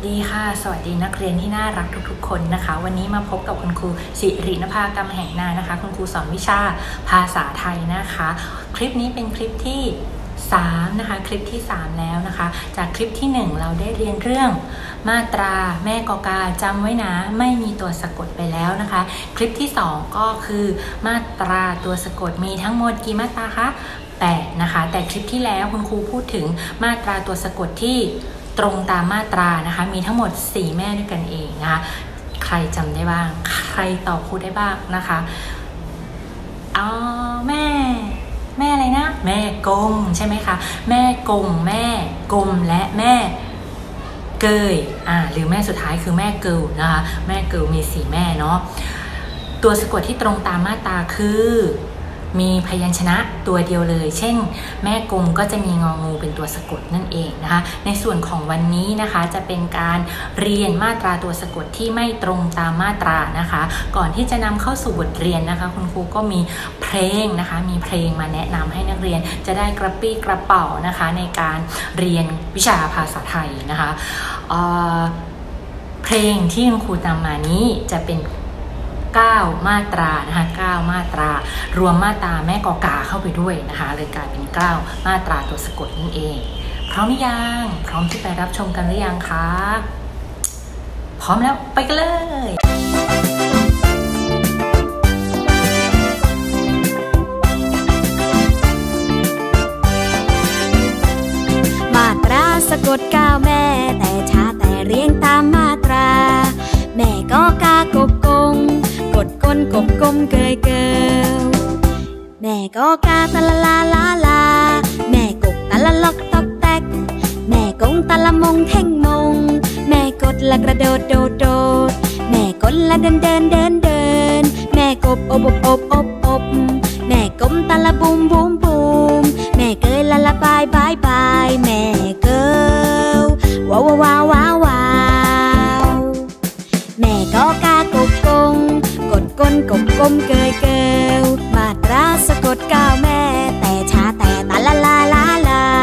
ดีค่ะสวัสดีนักเรียนที่น่ารักทุกๆคนนะคะวันนี้มาพบกับคุณครูสิรินภากำแหงนานะคะคุณครูสอนวิชาภาษาไทยนะคะคลิปนี้เป็นคลิปที่3นะคะคลิปที่3แล้วนะคะจากคลิปที่1เราได้เรียนเรื่องมาตราแม่กอกาจำไว้นะไม่มีตัวสะกดไปแล้วนะคะคลิปที่2ก็คือมาตราตัวสะกดมีทั้งหมดกี่มาตราคะ8นะคะแต่คลิปที่แล้วคุณครูพูดถึงมาตราตัวสะกดที่ตรงตามมาตรานะคะมีทั้งหมด4แม่ด้วยกันเองนะคะใครจำได้บ้างใครตอบครูได้บ้างนะคะแม่อะไรนะแม่กงใช่ไหมคะแม่กงแม่กลมและแม่เกยหรือแม่สุดท้ายคือแม่เกิลนะคะแม่เกิลมี4แม่เนาะตัวสะกดที่ตรงตามมาตราคือมีพยัญชนะตัวเดียวเลยเช่นแม่กงก็จะมีงองูเป็นตัวสะกดนั่นเองนะคะในส่วนของวันนี้นะคะจะเป็นการเรียนมาตราตัวสะกดที่ไม่ตรงตามมาตรานะคะก่อนที่จะนำเข้าสู่บทเรียนนะคะคุณครูก็มีเพลงนะคะมีเพลงมาแนะนำให้นักเรียนจะได้กระปี้กระเป๋านะคะในการเรียนวิชาภาษาไทยนะคะเพลงที่คุณครูนำมานี้จะเป็น9มาตรานะคะ9มาตรารวมมาตราแม่กอกาเข้าไปด้วยนะคะเลยกลายเป็น9มาตราตัวสะกดนั่นเองพร้อมหรือยังพร้อมที่ไปรับชมกันหรือยังคะพร้อมแล้วไปกันเลยมาตราสะกด9แม่แต่ช้าแต่เรียงตามมาตราแม่กอกากบกงกดก้นกบกลมเกยเกลแม่กอกาตะละลาลาลาแม่กกตะละล็อกตอกแตกแม่กงตะละมงเท่งมงแม่กดละกระโดดโดดโดดแม่กดละเดินเดินเดินเดินแม่กบอบอบอบอบอบแม่กลมตะละบุมบุมบุมแม่เกยละละบายบายบายแม่เกลว้าวว้าวว้าวว้าวแม่กอกากบกงกดก้นกบกลมเกยเกลมาตราสะกด9แม่แต่ช้าแต่ตะละลาลาลา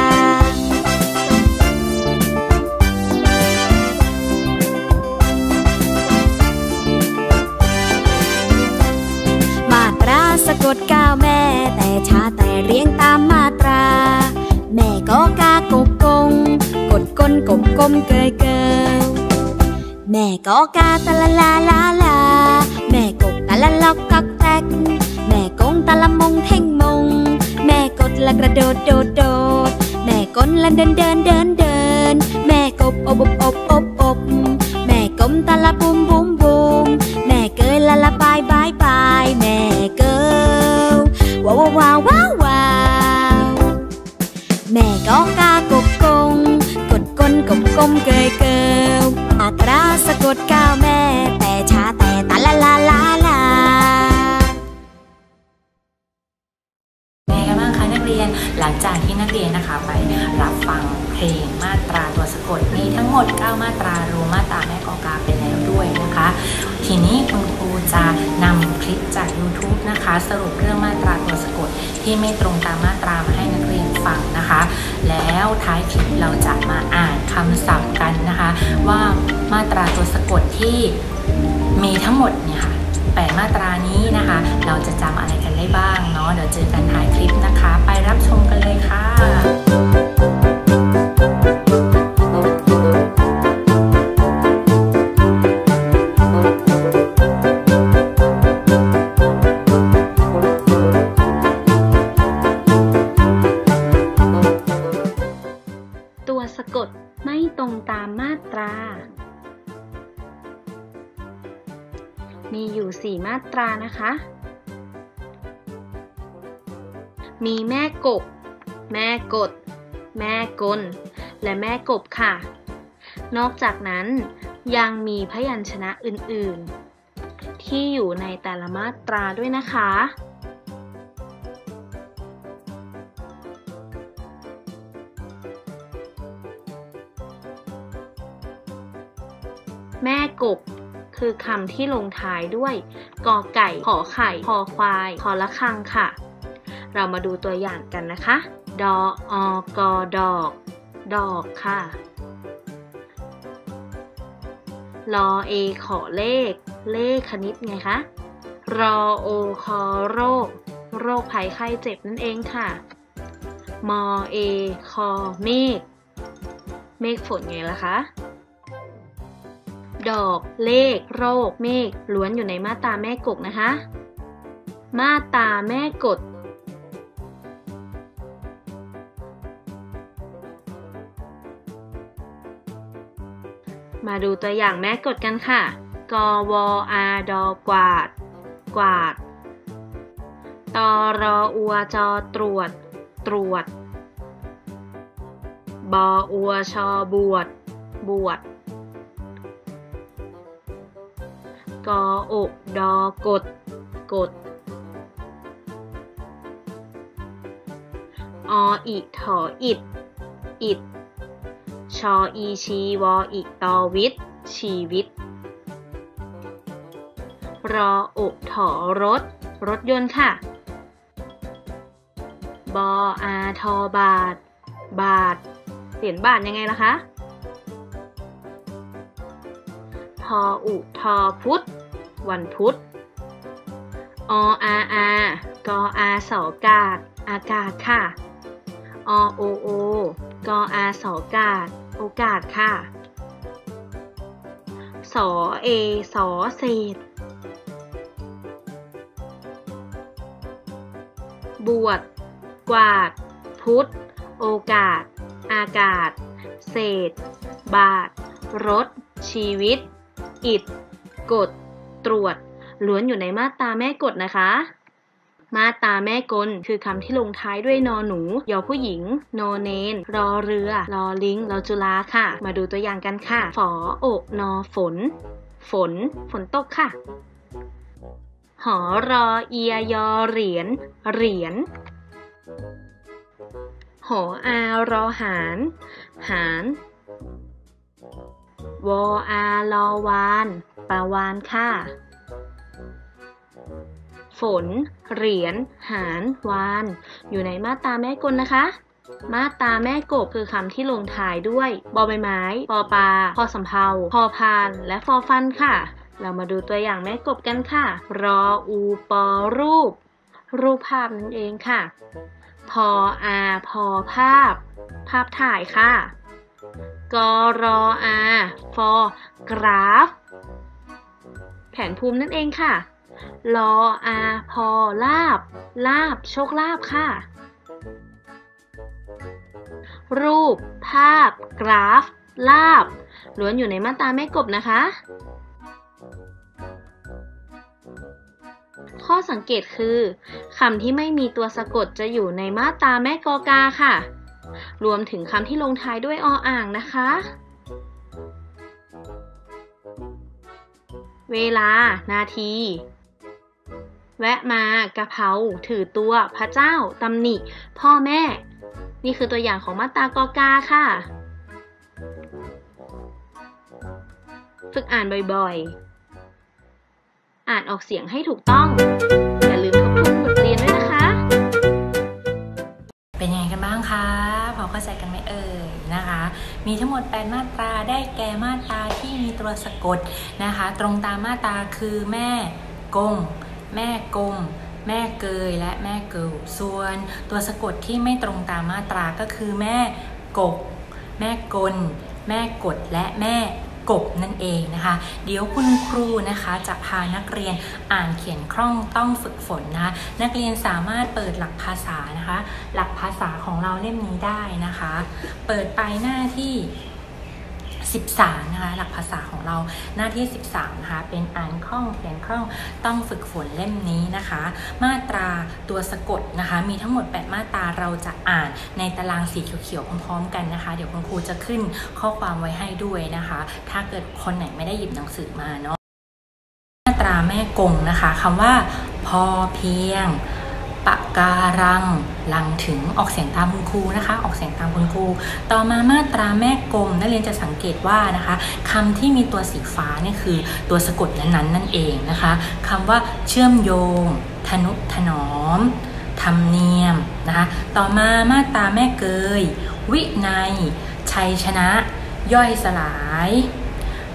มาตราสะกด9แม่แต่ช้าแต่เรียงตามมาตราแม่กอกากบกงกดก้นกบกลมเกยเกลแม่กอกาตะละลาลาลาแม่กบตะละล็อกกักแตกแม่กงตะละมงเท่งมงแม่กดละกระโดดโดดโดดแม่กลละเดินเดินเดินเดินแม่กบอบอบอบอบอบแม่กลมตะละบุมบุมบุมแม่เกยละละบายบายบายแม่เกลว้าวว้าวว้าวว้าวแม่กอกากบกงกดก้นกบกลมเกยเกลมาตราสะกด9แม่แต่ช้าแต่ตะละลาลาลาแม่กันบ้างคะนักเรียนหลังจากที่นักเรียนนะคะไปรับฟังเพลงมาตราตัวสะกดมีทั้งหมด9มาตรารวมมาตราแม่กอกาไปแล้วด้วยนะคะทีนี้คุณครูจะนำคลิปจาก YouTube นะคะสรุปเรื่องมาตราตัวสะกดที่ไม่ตรงตามมาตรามาให้นักเรียนฟังนะคะแล้วท้ายคลิปเราจะมาอ่านคำศัพท์กันนะคะว่ามาตราตัวสะกดที่มีทั้งหมดเนี่ยค่ะ8มาตรานี้นะคะเราจะจำอะไรกันได้บ้างเนาะเดี๋ยวเจอกันท้ายคลิปนะคะไปรับชมกันเลยค่ะตัวสะกดไม่ตรงตามมาตรามีอยู่4มาตรานะคะมีแม่กบแม่กดแม่กลและแม่กบค่ะนอกจากนั้นยังมีพยัญชนะอื่นๆที่อยู่ในแต่ละมาตราด้วยนะคะแม่กบคือคำที่ลงท้ายด้วยกอไก่ขอไข่คอควายคอละฆังค่ะ เรามาดูตัวอย่างกันนะคะดออกอดอกดอกค่ะลอเอขอเลขเลขคณิตไงคะรอโอคอโรคโรคภัยไข้เจ็บนั่นเองค่ะมอเอคอเมฆเมฆฝนไงล่ะคะดอกเลขโรคเมฆล้วนอยู่ในมาตราแม่กกนะคะมาตราแม่กฎมาดูตัวอย่างแม่กฎกันค่ะกวอาดกวาดกวาดตรอัวจตรวจตรวจบอัวชบวชบวชกอกดกดกดออิถออิดอิดชออีชีวออิตอวิทชีวิตรออุถอรถรถยนต์ค่ะบออาทอบาทบาทเหรียญบาทยังไงล่ะคะทออุทอพุธวันพุธออาอากออาสอกาศอากาศค่ะอโอโอกออาสอกาศโอกาสค่ะสอเอสอเศษบวชกวาดพุธโอกาสอากาศเศษบาทรถชีวิตอิฐกฎตรวจล้วนอยู่ในมาตราแม่กฎนะคะมาตราแม่กลคือคำที่ลงท้ายด้วยนอหนูยอผู้หญิงโนเนนรอเรือรอลิงรอจุฬาค่ะมาดูตัวอย่างกันค่ะฝอโอนอฝนฝนฝนตกค่ะหอรอเอียยอเหรียญเหรียญหออารอหารหารวออาลอวานปลาวานค่ะฝนเหรียญหารวานอยู่ในมาตราแม่กลนะคะมาตราแม่กบคือคำที่ลงท้ายด้วยบอใบไม้ปอปลาพอสำเภาพอพานและฟอฟันค่ะเรามาดูตัวอย่างแม่กบกันค่ะรออูปอรูปรูปภาพนั่นเองค่ะพออาพอภาพภาพถ่ายค่ะกรออาฟอกราฟแผนภูมินั่นเองค่ะลออาพอลาบลาบโชคลาภค่ะรูปภาพกราฟลาบล้วนอยู่ในมาตราแม่กบนะคะข้อสังเกตคือคำที่ไม่มีตัวสะกดจะอยู่ในมาตราแม่กอกาค่ะรวมถึงคำที่ลงท้ายด้วยออ่างนะคะเวลานาทีแวะมากะเพราถือตัวพระเจ้าตำหนิพ่อแม่นี่คือตัวอย่างของมาตรากอกาค่ะฝึกอ่านบ่อยๆอ่านออกเสียงให้ถูกต้องอย่าลืมทบทวนบทเรียนด้วยนะคะเป็นยังไงกันบ้างคะพอเข้าใจกันไหมเอ่ยนะคะมีทั้งหมด8มาตราได้แก่มาตราที่มีตัวสะกดนะคะตรงตามมาตราคือแม่กงแม่กงแม่เกยและแม่เกิลส่วนตัวสะกดที่ไม่ตรงตามมาตราก็คือแม่กกแม่กลแม่กดและแม่กบนั่นเองนะคะเดี๋ยวคุณครูนะคะจะพานักเรียนอ่านเขียนคล่องต้องฝึกฝนนะคะนักเรียนสามารถเปิดหลักภาษานะคะหลักภาษาของเราเล่มนี้ได้นะคะเปิดไปหน้าที่13นะคะหลักภาษาของเราหน้าที่13นะคะเป็นอ่านคล่องเขียนคล่องต้องฝึกฝนเล่มนี้นะคะมาตราตัวสะกดนะคะมีทั้งหมด8มาตราเราจะอ่านในตารางสีเขียวๆพร้อมๆกันนะคะเดี๋ยวคุณครูจะขึ้นข้อความไว้ให้ด้วยนะคะถ้าเกิดคนไหนไม่ได้หยิบหนังสือมาเนาะมาตราแม่กงนะคะคำว่าพอเพียงปะการังลังถึงออกเสียงตามคุณครูนะคะออกเสียงตามคุณครูต่อมามาตราแม่กลมนักเรียนจะสังเกตว่านะคะคำที่มีตัวสีฟ้าเนี่ยคือตัวสะกดนั้นนั่นเองนะคะคำว่าเชื่อมโยงทนุถนอมธรรมเนียมนะคะต่อมามาตราแม่เกยวินัยชัยชนะย่อยสลาย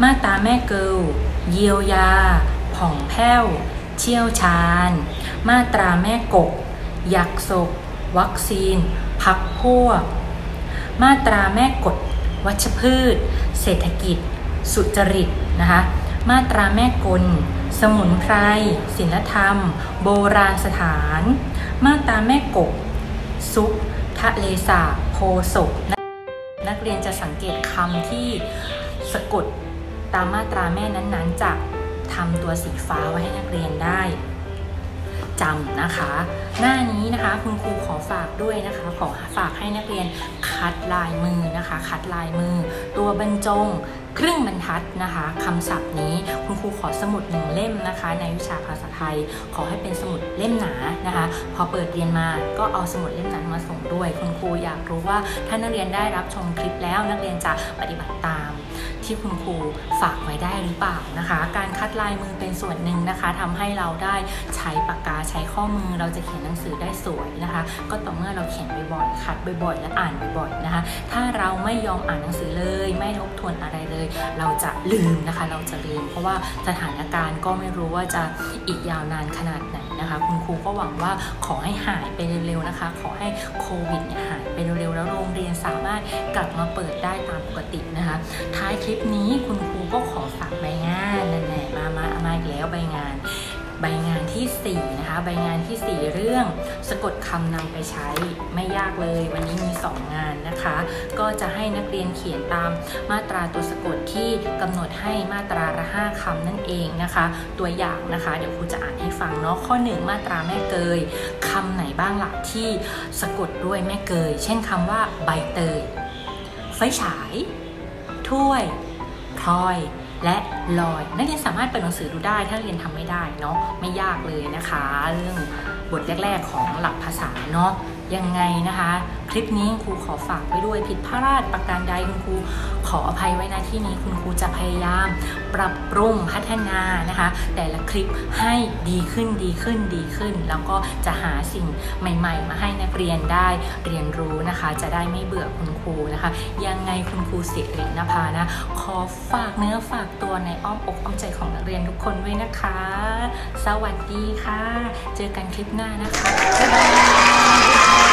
มาตราแม่เกิลเยียวยาผ่องแผ้วเชี่ยวชาญมาตราแม่กบยักศกวัคซีนพักพวกมาตราแม่กฎวัชพืชเศรษฐกิจสุจริตนะคะมาตราแม่กลสมุนไพรศิลธรรมโบราณสถานมาตราแม่กบซุปทะเลสาบโพศพนักเรียนจะสังเกตคำที่สะกดตามมาตราแม่นั้นๆจะทำตัวสีฟ้าไว้ให้นักเรียนได้จำนะคะหน้านี้นะคะคุณครูขอฝากด้วยนะคะขอฝากให้นักเรียนคัดลายมือนะคะคัดลายมือตัวบรรจงครึ่งบรรทัดนะคะคำศัพท์นี้คุณครูขอสมุด1เล่มนะคะในวิชาภาษาไทยขอให้เป็นสมุดเล่มหนานะคะพอเปิดเรียนมาก็เอาสมุดเล่มนั้นมาส่งด้วยคุณครูอยากรู้ว่าถ้านักเรียนได้รับชมคลิปแล้วนักเรียนจะปฏิบัติตามที่คุณครูฝากไว้ได้หรือเปล่านะคะการคัดลายมือเป็นส่วนหนึ่งนะคะทำให้เราได้ใช้ปากกาใช้ข้อมือเราจะเขียนหนังสือได้สวยนะคะก็ต่อเมื่อเราเขียนบ่อยๆคัดบ่อยๆและอ่านบ่อยๆนะคะถ้าเราไม่ยอมอ่านหนังสือเลยไม่ทบทวนอะไรเลยเราจะลืมนะคะเราจะลืมเพราะว่าสถานการณ์ก็ไม่รู้ว่าจะอีกยาวนานขนาดไหนนะคะคุณครูก็หวังว่าขอให้หายไปเร็วๆนะคะขอให้โควิดหายไปเร็วๆแล้วโรงเรียนสามารถกลับมาเปิดได้ตามปกตินะคะท้ายคลิปนี้คุณครูก็ขอฝากใบงานนั่นแหละมาอีกแล้วใบงานที่4นะคะใบงานที่4เรื่องสะกดคำนำไปใช้ไม่ยากเลยวันนี้มี2งานนะคะก็จะให้นักเรียนเขียนตามมาตราตัวสะกดที่กำหนดให้มาตราละ5คำนั่นเองนะคะตัวอย่างนะคะเดี๋ยวครูจะอ่านให้ฟังเนาะข้อ1มาตราแม่เกยคำไหนบ้างล่ะที่สะกดด้วยแม่เกยเช่นคำว่าใบเตยไฟฉายถ้วยพลอยและลอยนักเรียนสามารถเปิดหนังสือดูได้ถ้าเรียนทำไม่ได้เนาะไม่ยากเลยนะคะเรื่องบทแรกๆของหลักภาษาเนาะยังไงนะคะคลิปนี้ครูขอฝากไว้ด้วยผิดพลาดประการใดคุณครูขออภัยไว้ณที่นี้คุณครูจะพยายามปรับปรุงพัฒนานะคะแต่ละคลิปให้ดีขึ้นแล้วก็จะหาสิ่งใหม่ๆมาให้นักเรียนได้เรียนรู้นะคะจะได้ไม่เบื่อคุณครูนะคะยังไงคุณครูสิรินภานะขอฝากเนื้อฝากตัวในอ้อมอกอ้อมใจของนักเรียนทุกคนไว้นะคะสวัสดีค่ะเจอกันคลิปหน้านะคะบ๊ายบาย